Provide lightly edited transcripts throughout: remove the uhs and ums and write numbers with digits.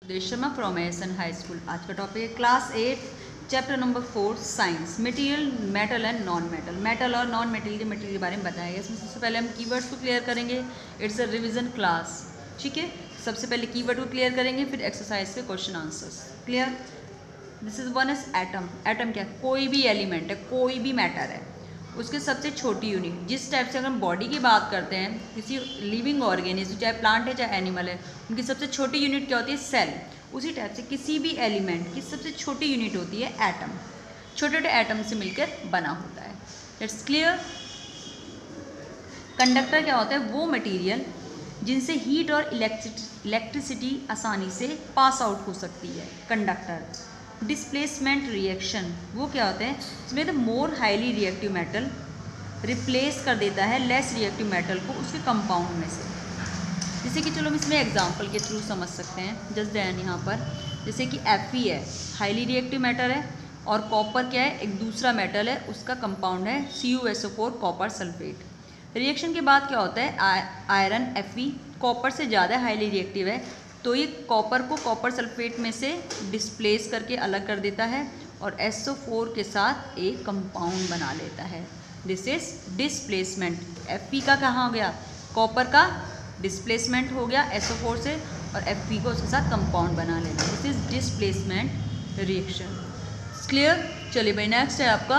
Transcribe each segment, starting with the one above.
Sharma from एसन high school. आज का टॉपिक है class 8 chapter number 4 science, material, metal and non metal. Metal और नॉन मेटल के बारे में बताएंगे। इसमें सबसे पहले हम कीवर्ड्स को क्लियर करेंगे। इट्स अ रिवीजन क्लास, ठीक है। सबसे पहले कीवर्ड को क्लियर करेंगे, फिर एक्सरसाइज के question answers. Clear. This is one is atom. Atom क्या है? कोई भी एलिमेंट है, कोई भी मैटर है, उसके सबसे छोटी यूनिट। जिस टाइप से अगर हम बॉडी की बात करते हैं, किसी लिविंग ऑर्गेनिज्म, चाहे प्लांट है चाहे एनिमल है, उनकी सबसे छोटी यूनिट क्या होती है? सेल। उसी टाइप से किसी भी एलिमेंट की सबसे छोटी यूनिट होती है एटम। छोटे छोटे एटम से मिलकर बना होता है। It's clear. कंडक्टर क्या होता है? वो मटेरियल जिनसे हीट और इलेक्ट्रिसिटी आसानी से पास आउट हो सकती है, कंडक्टर। डिस्प्लेसमेंट रिएक्शन वो क्या होते हैं? इसमें the more highly reactive metal replace कर देता है लेस रिएक्टिव मेटल को उसके कंपाउंड में से। जैसे कि चलो हम इसमें एग्जांपल के थ्रू समझ सकते हैं। जस्ट दैन यहाँ पर जैसे कि Fe है, हाईली रिएक्टिव मेटल है, और कॉपर क्या है? एक दूसरा मेटल है, उसका कंपाउंड है CuSO4 कॉपर सल्फेट। रिएक्शन के बाद क्या होता है? आयरन Fe कॉपर से ज़्यादा हाईली रिएक्टिव है, तो ये कॉपर को कॉपर सल्फेट में से डिस्प्लेस करके अलग कर देता है और SO4 के साथ एक कंपाउंड बना लेता है। This is displacement. Fe का कहाँ हो गया? कॉपर का डिस्प्लेसमेंट हो गया SO4 से, और Fe को उसके साथ कंपाउंड बना लेना। This is displacement reaction. Clear. चलिए भाई, नेक्स्ट है आपका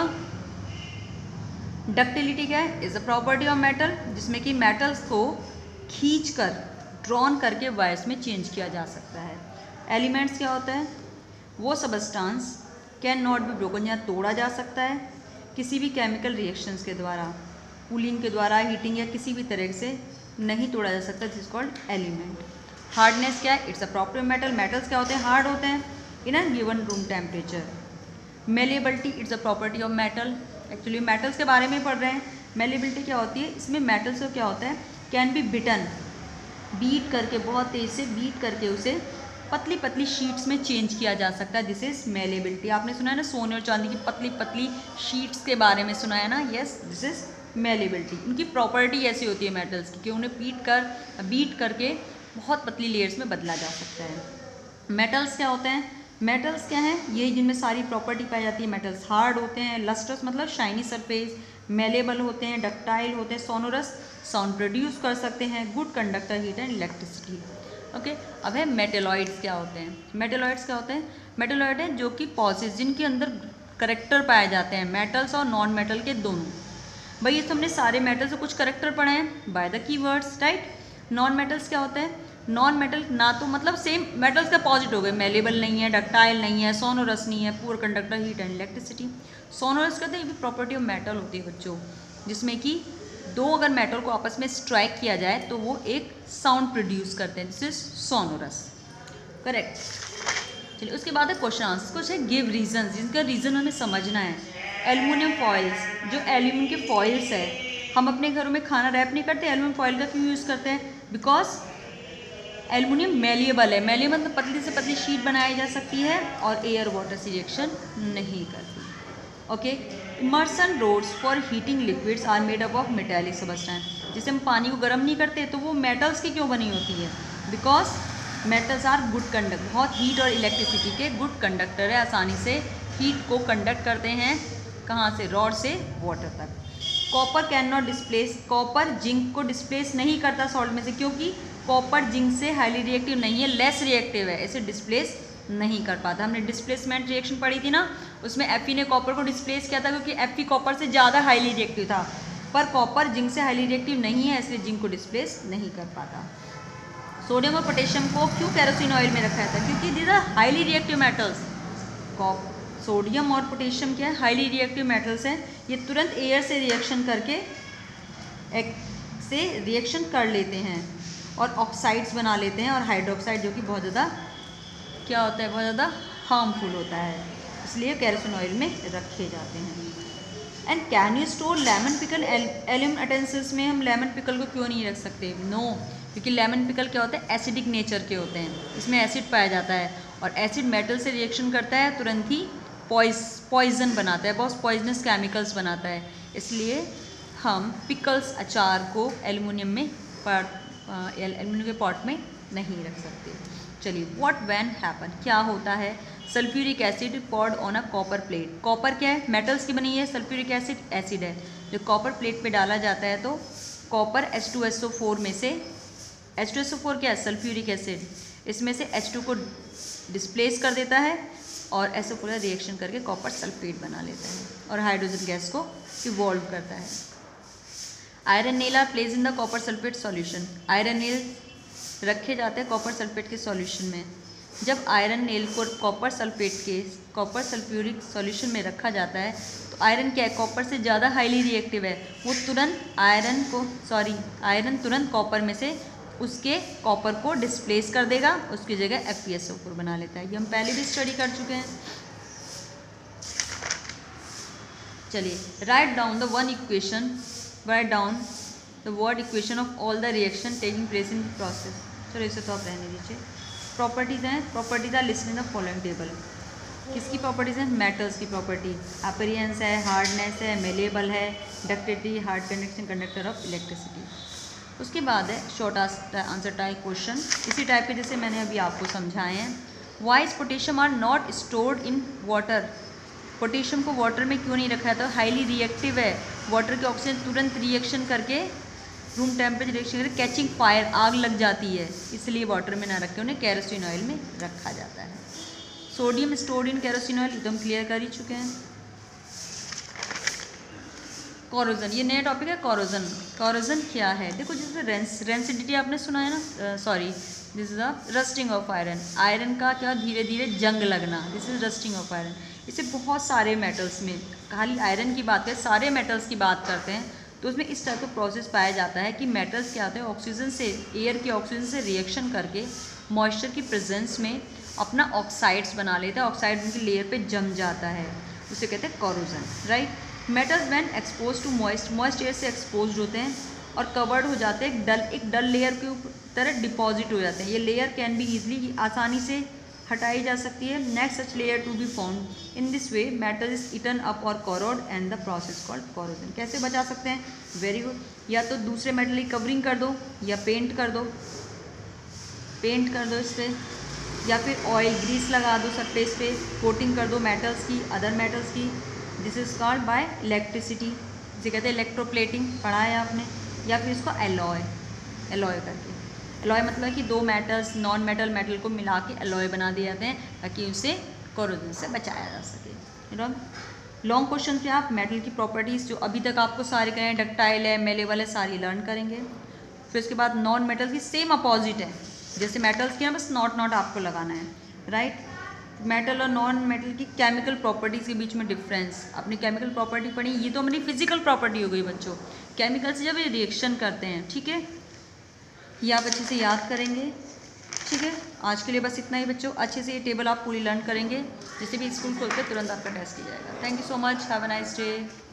डक्टिलिटी। क्या है? Is a property of metal, जिसमें कि मेटल्स को खींचकर ड्रॉन करके वायर्स में चेंज किया जा सकता है। एलिमेंट्स क्या होता है? वो substance can not be broken, या तोड़ा जा सकता है किसी भी केमिकल रिएक्शंस के द्वारा, कूलिंग के द्वारा, हीटिंग या किसी भी तरह से नहीं तोड़ा जा सकता। This is called element. Hardness क्या है? It's a property of metal. Metals क्या होते हैं? हार्ड होते हैं in a given room temperature. Malleability it's a property of metal. Actually metals के बारे में पढ़ रहे हैं। मेलेबिलिटी क्या होती है? इसमें मेटल्स को क्या होता है? कैन बी बिटन, बीट करके, बहुत तेज से बीट करके उसे पतली पतली शीट्स में चेंज किया जा सकता है। This is malleability. आपने सुना है ना सोने और चांदी की पतली पतली शीट्स के बारे में सुना है ना? Yes, this is malleability. उनकी प्रॉपर्टी ऐसी होती है मेटल्स की कि उन्हें बीट करके बहुत पतली लेयर्स में बदला जा सकता है। मेटल्स क्या होते हैं? मेटल्स क्या हैं? ये जिनमें सारी प्रॉपर्टी पाई जाती है। मेटल्स हार्ड होते हैं, लस्ट्रस मतलब शाइनी सरफेस, मेलेबल होते हैं, डक्टाइल होते हैं, सोनोरस, साउंड प्रोड्यूस कर सकते हैं, good conductor, heat and electricity. Okay. अब है मेटेलॉइड्स क्या होते हैं? मेटेलॉइड्स क्या होते हैं? मेटेलॉइड हैं जो कि पॉसेस, जिनके अंदर करेक्टर पाए जाते हैं, मेटल्स और नॉन मेटल के दोनों। भाई ये तो हमने सारे मेटल से कुछ करेक्टर पढ़े हैं by the keywords, right. Non metals क्या होते हैं? नॉन मेटल ना तो मतलब सेम मेटल्स का अपोजिट हो गए, मेलेबल नहीं है, डक्टाइल नहीं है, सोनोरस नहीं है, poor conductor, heat and electricity. Sonorous कहते हैं ये भी प्रॉपर्टी ऑफ मेटल होती है बच्चों, जिसमें कि दो अगर मेटल को आपस में स्ट्राइक किया जाए तो वो एक साउंड प्रोड्यूस करते हैं। This is sonorous, correct. चलिए उसके बाद है क्वेश्चन आंसर। कुछ है गिव रीजन, जिनका रीज़न हमें समझना है। एल्युमिनियम फॉइल्स, जो एल्यूमिनियम के फॉइल्स है, हम अपने घरों में खाना रैप नहीं करते, एल्यूमिनियम फॉइल का क्यों यूज़ करते हैं? बिकॉज एल्युमिनियम मेलिएबल है। मेलिएबल मतलब पतली से पतली शीट बनाई जा सकती है और एयर वाटर से रिएक्शन नहीं करती। Okay. Immersion rods for heating liquids are made up of metallic substance. जैसे हम पानी को गर्म नहीं करते तो वो मेटल्स की क्यों बनी होती है? Because metals are good conductor, बहुत हीट और इलेक्ट्रिसिटी के गुड कंडक्टर है, आसानी से हीट को कंडक्ट करते हैं। कहाँ से? रॉड से वाटर तक। Copper can not displace, copper zinc को डिस्प्लेस नहीं करता सॉल्ट में से, क्योंकि कॉपर जिंक से हाईली रिएक्टिव नहीं है, लेस रिएक्टिव है, इसे डिस्प्लेस नहीं कर पाता। हमने डिस्प्लेसमेंट रिएक्शन पढ़ी थी ना, उसमें Fe ने कॉपर को डिस्प्लेस किया था क्योंकि Fe कॉपर से ज़्यादा हाईली रिएक्टिव था, पर कॉपर जिंक से हाईली रिएक्टिव नहीं है, इसलिए जिंक को डिस्प्लेस नहीं कर पाता। सोडियम और पोटेशियम को क्यों केरोसिन ऑयल में रखा था? क्योंकि these are highly reactive metals. Sodium और पोटेशियम क्या है? हाईली रिएक्टिव मेटल्स हैं। ये तुरंत एयर से रिएक्शन करके रिएक्शन कर लेते हैं और ऑक्साइड्स बना लेते हैं, और हाइड्रोक्साइड जो कि बहुत ज़्यादा क्या होता है? बहुत ज़्यादा हार्मफुल होता है, इसलिए केरोसिन ऑयल में रखे जाते हैं। And can you store lemon pickle? Aluminium utensils में हम लेमन पिकल को क्यों नहीं रख सकते? नो, क्योंकि लेमन पिकल क्या होते हैं? एसिडिक नेचर के होते हैं, इसमें एसिड पाया जाता है, और एसिड मेटल से रिएक्शन करता है, तुरंत ही पॉइजन बनाता है, बहुत पॉइजनस केमिकल्स बनाता है, इसलिए हम पिकल्स, अचार को एल्युमिनियम के पॉट में नहीं रख सकते। चलिए, व्हाट व्हेन हैपन, क्या होता है, sulphuric acid poured on a copper plate. Copper क्या है, मेटल्स की बनी है, सल्फ्यूरिक एसिड एसिड है, जो कॉपर प्लेट पे डाला जाता है तो कॉपर H2SO4 में से, H2SO4 क्या है, सल्फ्यूरिक एसिड, इसमें से H2 को डिस्प्लेस कर देता है और SO4 रिएक्शन करके कॉपर सल्फेट बना लेता है और हाइड्रोजन गैस को इवॉल्व करता है। Iron nail are place in the copper sulphate solution, iron nail रखे जाते हैं कॉपर सल्फेट के सॉल्यूशन में। जब आयरन नेल को कॉपर सल्फेट के कॉपर सल्फ्यूरिक सॉल्यूशन में रखा जाता है तो आयरन क्या है, कॉपर से ज़्यादा हाईली रिएक्टिव है, वो तुरंत आयरन तुरंत कॉपर में से उसके कॉपर को डिस्प्लेस कर देगा, उसकी जगह FeSO4 बना लेता है। ये हम पहले भी स्टडी कर चुके हैं। चलिए, write down the word equation of all the reaction taking place in the process. चलो इसे तो आप रहने दीजिए। प्रॉपर्टीज़ हैं, properties are listed in the following table. किसकी प्रॉपर्टीज़ हैं, मेटल्स की प्रॉपर्टी, अपीयरेंस है, हार्डनेस है, मेलेबल है, ductility, hard conduction, conductor of electricity. उसके बाद है शॉर्ट आंसर टाइप क्वेश्चन, इसी टाइप के जैसे मैंने अभी आपको समझाए हैं। Why is potassium are not stored in water, potassium को वाटर में क्यों नहीं रखा है, तो हाईली रिएक्टिव है, वाटर के ऑक्सीजन तुरंत रिएक्शन करके रूम टेम्परेचर रिएक्शन करके कैचिंग फायर, आग लग जाती है, इसलिए वाटर में ना रखे उन्हें केरोसिन ऑयल में रखा जाता है। Sodium stored in kerosene oil, एकदम क्लियर कर ही चुके हैं। कोरोजन, ये नया टॉपिक है कोरोजन। कोरोजन क्या है, देखो जैसे रेंसिडिटी आपने सुना है ना, sorry this is the rusting of iron, iron का क्या धीरे धीरे जंग लगना, this is rusting of iron. इसे बहुत सारे मेटल्स में, खाली आयरन की बात करें, सारे मेटल्स की बात करते हैं तो उसमें इस टाइप का प्रोसेस पाया जाता है कि मेटल्स क्या होते हैं, ऑक्सीजन से, एयर के ऑक्सीजन से रिएक्शन करके मॉइस्चर की प्रेजेंस में अपना ऑक्साइड्स बना लेता है, ऑक्साइड उनकी लेयर पे जम जाता है, उसे कहते हैं corrosion, right. Metals when expose to moist air से एक्सपोज होते हैं और कवर्ड हो जाते हैं, एक डल लेयर के तरह डिपॉजिट हो जाते हैं। ये लेयर कैन बी ईजिली, आसानी से हटाई जा सकती है। Next such layer to be found in this way metal is eaten up और corrode and the process called corrosion. कैसे बचा सकते हैं, वेरी गुड, या तो दूसरे मेटल की कवरिंग कर दो या पेंट कर दो इस पर, या फिर ऑयल ग्रीस लगा दो सरफेस पे, कोटिंग कर दो मेटल्स की, अदर मेटल्स की, this is called by electricity, जिसे कहते हैं इलेक्ट्रोप्लेटिंग, पढ़ा है आपने। या फिर इसको एलॉय करके, एलॉय मतलब कि दो मेटल्स नॉन मेटल को मिला के एलॉय बना दिए जाते हैं ताकि उसे कोरोजन से बचाया जा सके। लॉन्ग क्वेश्चन पे आप मेटल की प्रॉपर्टीज़ जो अभी तक आपको सारे करें, डक्टाइल है, मेलेबल है, सारी लर्न करेंगे। फिर उसके बाद नॉन मेटल की सेम अपोजिट है, जैसे मेटल्स की है बस नॉट आपको लगाना है, राइट। मेटल और नॉन मेटल की केमिकल प्रॉपर्टीज़ के बीच में डिफरेंस, अपनी केमिकल प्रॉपर्टी पढ़ी, ये तो हमारी फिजिकल प्रॉपर्टी हो गई बच्चों, केमिकल से जब ये रिएक्शन करते हैं, ठीक है, ये आप अच्छे से याद करेंगे, ठीक है। आज के लिए बस इतना ही बच्चों, अच्छे से ये टेबल आप पूरी लर्न करेंगे, जैसे भी स्कूल खोलते तुरंत आपका टेस्ट किया जाएगा। Thank you so much, have a nice day.